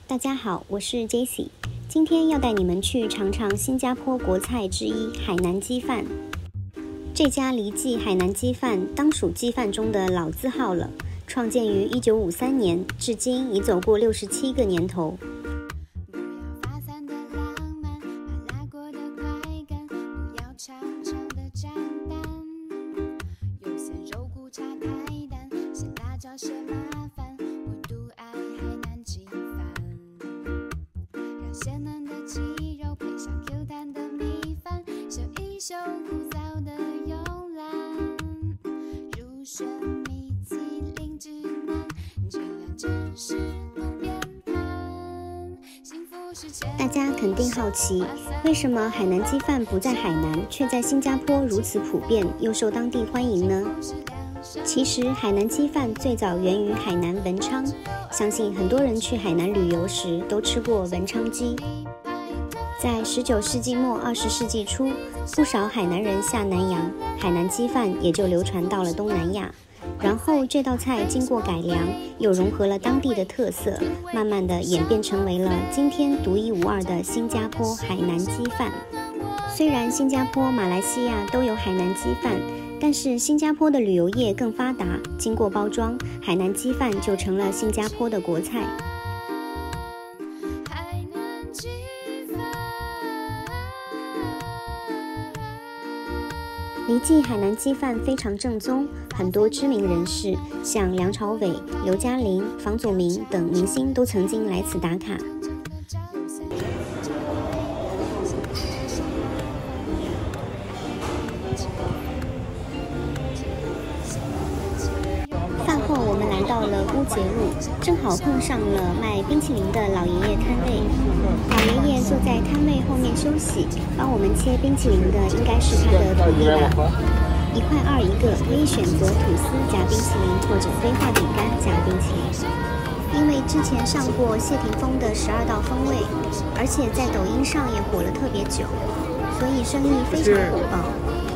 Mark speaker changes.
Speaker 1: 大家好，我是 Jessie， 今天要带你们去尝尝新加坡国菜之一海南鸡饭。这家黎记海南鸡饭当属鸡饭中的老字号了，创建于1953年，至今已走过67个年头。
Speaker 2: 鲜嫩的鸡肉配上 Q 弹的米饭，秀一秀枯燥的慵懒。入选米其林指南，居然只是路边摊。幸福是
Speaker 1: 大家肯定好奇，为什么海南鸡饭不在海南，却在新加坡如此普遍，又受当地欢迎呢？其实海南鸡饭最早源于海南文昌，相信很多人去海南旅游时都吃过文昌鸡。在19世纪末20世纪初，不少海南人下南洋，海南鸡饭也就流传到了东南亚。然后这道菜经过改良，又融合了当地的特色，慢慢的演变成为了今天独一无二的新加坡海南鸡饭。虽然新加坡、马来西亚都有海南鸡饭，但是新加坡的旅游业更发达，经过包装，海南鸡饭就成了新加坡的国菜。黎记海南鸡饭非常正宗，很多知名人士，像梁朝伟、刘嘉玲、房祖名等明星都曾经来此打卡。饭后我们来到了乌节路，正好碰上了卖冰淇淋的老爷爷摊位。老爷爷坐在摊位后面休息，帮我们切冰淇淋的应该是他的徒弟吧。1.2块一个，可以选择吐司夹冰淇淋或者飞化饼干夹冰淇淋。因为之前上过谢霆锋的12道风味，而且在抖音上也火了特别久，所以生意非常火爆。